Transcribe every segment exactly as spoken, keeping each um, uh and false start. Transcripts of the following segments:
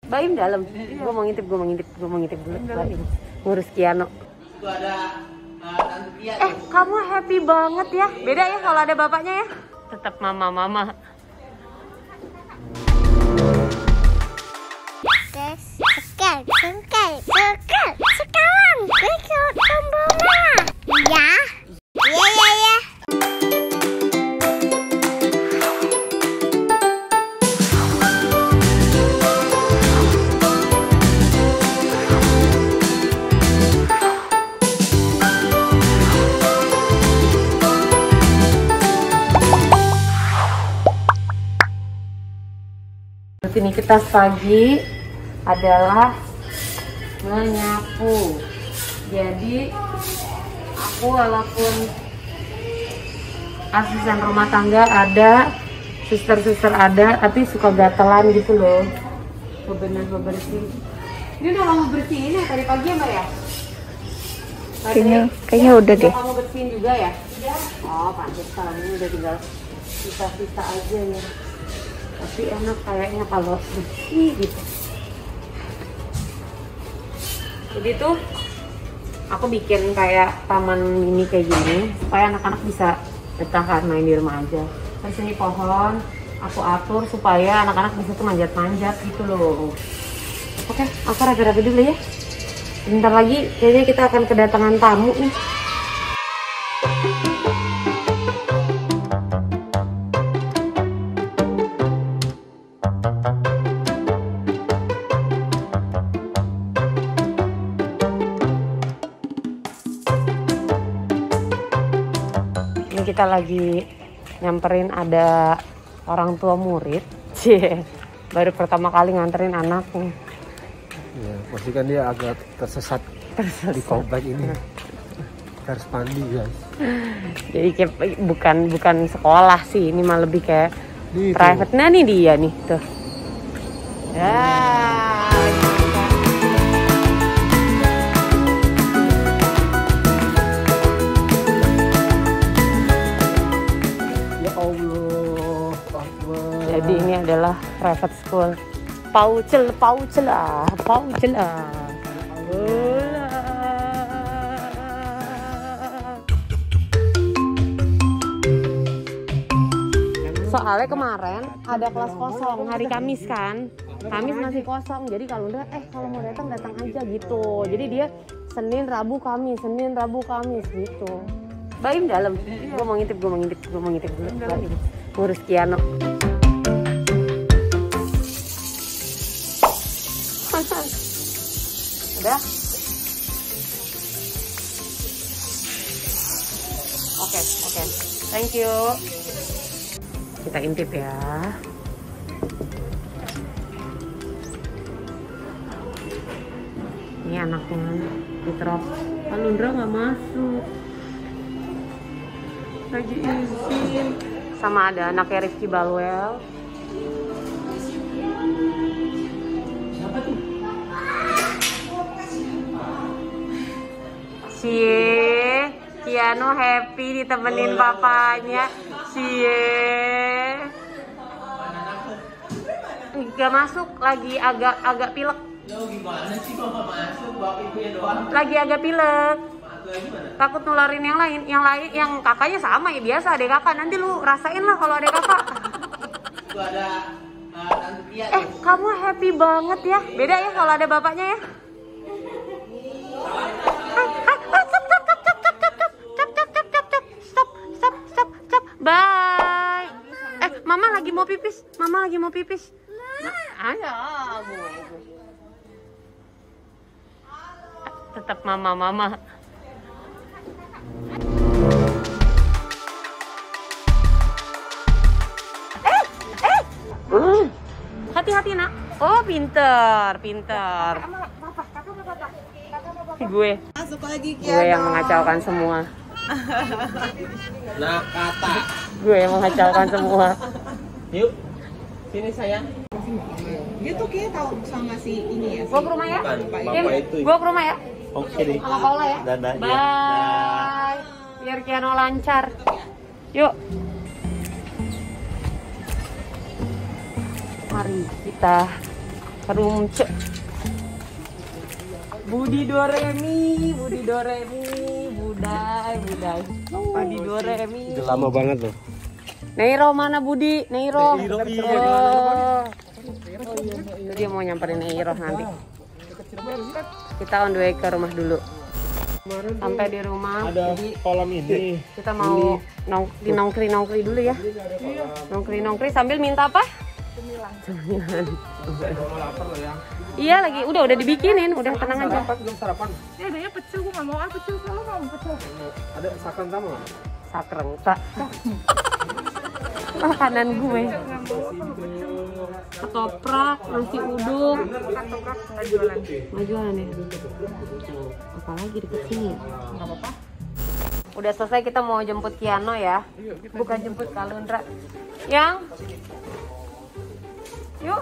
Baim dalam. Iya. Gue mau ngintip, gue mau ngintip, gue mau ngintip dulu. Baim. Ngurus Kiano. Itu ada uh, tante Tia. Eh, kamu happy banget ya. Beda ya kalau ada bapaknya ya. Tetap mama-mama. Sekarang, sekarang, sekarang, sekarang, ikut tombol merah. Ya, ya, ya, ya. Rutinitas pagi adalah menyapu. Jadi aku walaupun asisten rumah tangga ada, suster-suster ada, tapi suka gatelan gitu loh. Bebener-bebersih. Ini udah kamu bersihin ya tadi pagi ya Mbak ya? Kayaknya, kayaknya udah deh. Kamu bersihin juga ya? Oh pantas, kalau ini udah tinggal sisa-sisa aja ya. Tapi enak kayaknya kalau bersih gitu. Jadi tuh aku bikin kayak taman mini kayak gini supaya anak-anak bisa betah main di rumah aja. Terus ini pohon aku atur supaya anak-anak bisa tuh manjat-manjat gitu loh. Oke, aku raga-raga dulu ya. Bentar lagi kayaknya kita akan kedatangan tamu nih. Kita lagi nyamperin ada orang tua murid, cie, baru pertama kali nganterin anak nih. Ya, pasti kan dia agak tersesat, tersesat. Di komplek ini. Harus mandi guys. Jadi kayak bukan bukan sekolah sih, ini mah lebih kayak Gitu. private. Nah nih dia nih tuh. Ya. Jadi ini adalah private school. Paucel, paucel ah, paucel ah. Soalnya kemarin ada kelas kosong hari Kamis kan. Kamis masih kosong. Jadi kalau udah eh kalau mau datang datang aja gitu. Jadi dia Senin, Rabu, Kamis, Senin, Rabu, Kamis gitu. Baim dalam. Gue mau ngintip, gue mau ngintip, gue mau ngintip dulu. Baim. Ngurus Kiano. Udah? Oke, oke. Thank you. Kita intip ya. Ini anaknya Fitrop. Alundra nggak masuk. Lagi izin. Sama ada anaknya Rifki Balwel. Cie, Kiano happy ditemenin papanya. Cie, nggak masuk, lagi agak agak pilek. Lo gimana sih bapak masuk, bapak ibunya doang? Lagi agak pilek. Takut nularin yang lain, yang lain, yang kakaknya sama ya biasa adek kakak. Nanti lu rasain lah kalau adek kakak. Itu ada uh, tante Tia. Eh, kamu happy banget ya. Beda ya kalau ada bapaknya ya. Bye. Eh, mama lagi mau pipis. Mama lagi mau pipis. Ayo, tetap mama-mama. Eh, eh. Hati-hati nak. Oh, pinter, pinter. Gue. Masuk lagi Gue yang mengacaukan semua. Nah, kata. Gue yang mengacaukan semua. Yuk, sini sayang. Dia tuh kayak tahu sama si ini ya. Gue ke rumah ya. Bukan, Kim, bapak itu. gue ke rumah ya. Oke deh. Sama Paula ya. Dadah. Bye. Biar Kiano lancar. Yuk. Mari kita Rumce. Budi Doremi, Budi Doremi, Budai, Budai. Budi Doremi. Udah lama banget loh. Neiro mana Budi? Neiro. Neiro, iya. Oh. Itu dia mau nyamperin Neiro nanti. Kita on the way ke rumah dulu. Sampai di rumah. Ada jadi kolam ini. kita mau nong di nongkri nongkri dulu ya. Nongkri nongkri sambil minta apa? Cemilan. Lapar loh ya. Iya lagi, udah udah dibikinin, udah tenang aja. Sarapan belum sarapan. Ya adanya pecel, gue nggak mau ah pecel, kalau mau pecel. Ada sakan kamu? Sakreng tak. Makanan gue. Ketoprak, nasi uduk. Ketoprak nggak jualan. Nggak jualan ya? Apalagi deket sini ya? Nggak apa-apa. Udah selesai, kita mau jemput Kiano ya. Bukan jemput Kalundra. Yang? Yuk.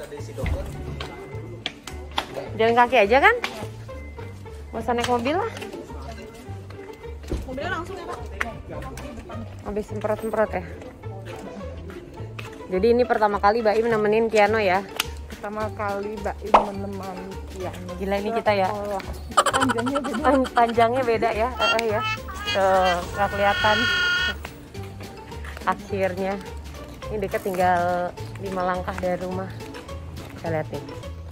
Jalan kaki aja kan? Gak usah naik mobil lah. Mobilnya langsung ya Pak? Habis semprot-semprot ya. Jadi ini pertama kali Baim nemenin Kiano ya. Pertama kali Mbak Im menemani Kiano. Gila ini kita ya. Allah. Panjangnya beda. Pan- Panjangnya beda ya. Eh, eh, ya. Tuh, nggak kelihatan. Akhirnya. Ini dekat tinggal lima langkah dari rumah. Kita lihat nih.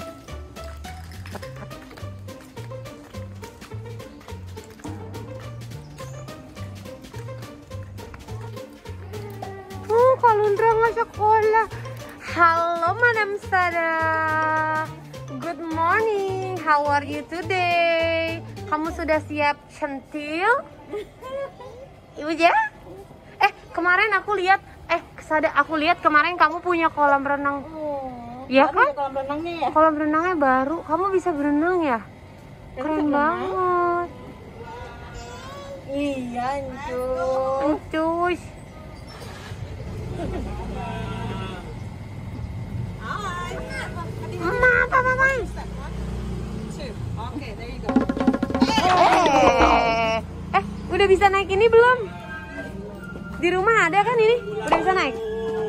Oh, Kalundra nggak sekolah. Halo, Madam Sarah. Good morning. How are you today? Kamu sudah siap centil? Ibu ya? Eh, kemarin aku lihat, eh, sadar aku lihat kemarin kamu punya kolam renang. Iya kan? Kolam renangnya ya? Kolam renangnya baru. Kamu bisa berenang ya? Keren banget. Iya, Encuy. Encus. Mama, apa, mama? Oke, there you go. Eh, eh, udah bisa naik ini belum? Di rumah ada kan ini? Udah bisa naik?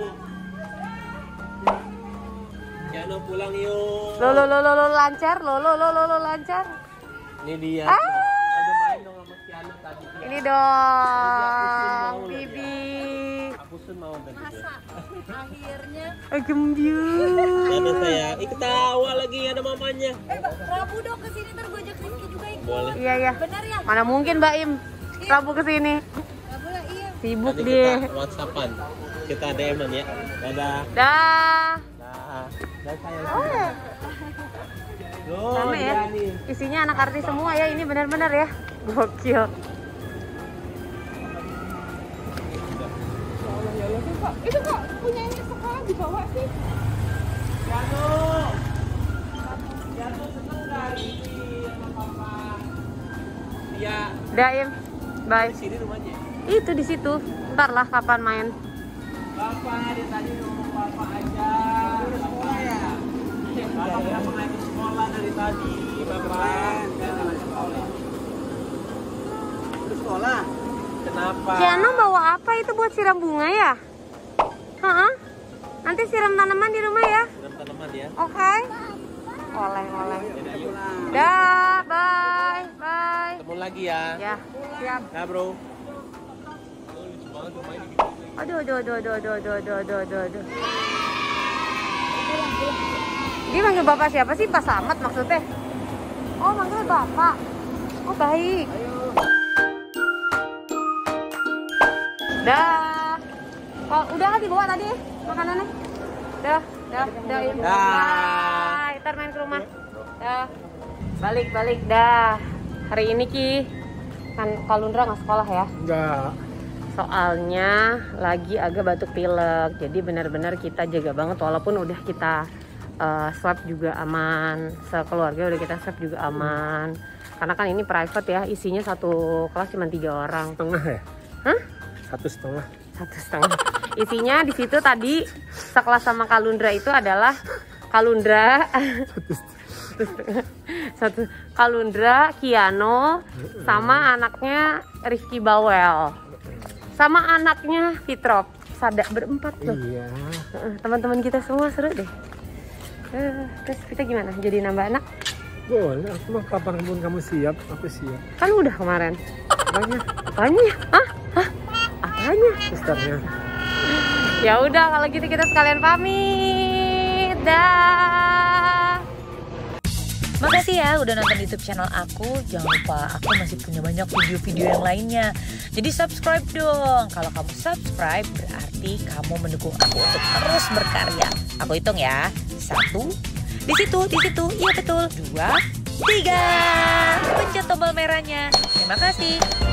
Kiano pulang yuk. Lo lo lo lo, lo lancar, lo lo lo lo, lo lancar. Ini dia. Ah. Ada main dong sama Kiano tadi. Ini dong, Bibi. Aku sun mau tadi. Akhirnya. Eh, gembiu. Ada saya. Ih, ketawa lagi ada mamanya. Eh, Rabu dong kesini ntar gue ajak Rizky juga ikut. Boleh. Iya ya. Bener ya? Mana mungkin Mbak Im Rabu kesini. Rabu lah iya. Sibuk Nanti dia. kita WhatsAppan. Kita D M-an ya. Dadah. Dah. Nah, dan saya. Oh, Loh, sama ya. iya nih. Isinya anak artis semua ya. Ini benar-benar ya. Gokil. Itu kok punya ini sekolah dibawa sih? Kiano. Kiano seneng gak hari ini sama papa? Iya. Dah Im. Bye. Di sini rumahnya. Itu di situ. Ntar lah kapan main. Bapak dia tadi ngomong papa aja. Udah sekolah ya? Bapak kenapa nggak ikut sekolah dari tadi? Bapak. Udah sekolah? Kenapa? Kiano bawa apa itu buat siram bunga ya? Hah? Nanti siram tanaman di rumah ya? Siram tanaman ya. Oke. Oleh, oleh. Yaudah, yuk. Dah, bye, bye. Ketemu lagi ya. Ya, siap. Nah bro. Aduh, aduh, aduh, aduh, aduh, aduh, aduh, aduh, aduh, aduh. Dia manggil bapak siapa sih? Pak Samad maksudnya? Oh, manggil bapak. Oh, baik. Dah. Oh, udah kan dibawa tadi makanannya? Dah, dah, dah. Im. Dah. Bye. Ntar main ke rumah. Dah. Balik, balik, dah. Hari ini Ki, kan Kalundra nggak sekolah ya? Enggak. Soalnya lagi agak batuk pilek, jadi benar-benar kita jaga banget walaupun udah kita uh, swab juga aman, sekeluarga udah kita swab juga aman. Karena kan ini private ya, isinya satu kelas cuma tiga orang. Setengah ya? Hah? Satu setengah. Satu setengah. Isinya di situ tadi sekelas sama Kalundra itu adalah Kalundra, satu Kalundra, Kiano, sama anaknya Rizky Bawel. Sama anaknya Fitrop, Sada berempat loh. Iya. Teman-teman kita semua seru deh. Eh, terus kita gimana? Jadi nambah anak? Boleh, aku mah kapanpun kamu siap, aku siap. Kan udah kemarin. Apanya? Apanya? Hah? Hah? Apanya? Susternya. Ya udah kalau gitu kita sekalian pamit. Dah. Makasih ya udah nonton YouTube channel aku. Jangan lupa aku masih punya banyak video-video yang lainnya. Jadi subscribe dong. Kalau kamu subscribe berarti kamu mendukung aku untuk terus berkarya. Aku hitung ya. Satu, di situ, di situ, iya betul. Dua, tiga. Pencet tombol merahnya. Terima kasih.